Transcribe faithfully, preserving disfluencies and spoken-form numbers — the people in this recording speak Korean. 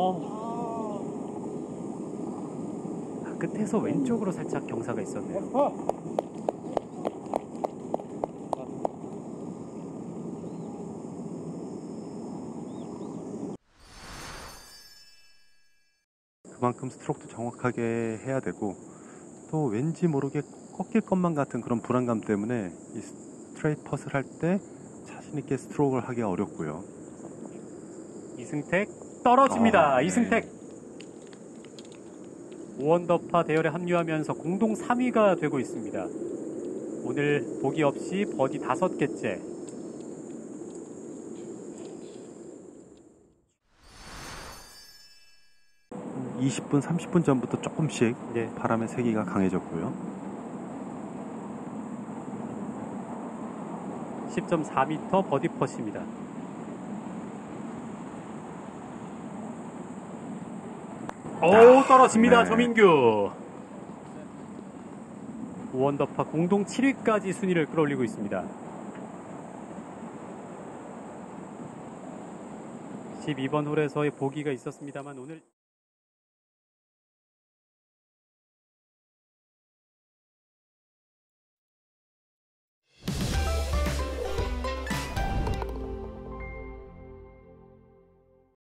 아, 끝에서 왼쪽으로 살짝 경사가 있었네요. 그만큼 스트로크도 정확하게 해야 되고, 또 왠지 모르게 꺾일 것만 같은 그런 불안감 때문에 이 스트레이트 펫을 할 때 자신있게 스트로크를 하기 어렵고요. 이승택 떨어집니다. 아, 네. 이승택 오 언더파 대열에 합류하면서 공동 삼 위가 되고 있습니다. 오늘 보기 없이 버디 다섯 개째. 이십 분, 삼십 분 전부터 조금씩 네. 바람의 세기가 강해졌고요. 십 점 사 미터 버디 펫입니다. 오, 떨어집니다. 네. 조민규 오 언더파 공동 칠 위까지 순위를 끌어올리고 있습니다. 십이 번 홀에서의 보기가 있었습니다만 오늘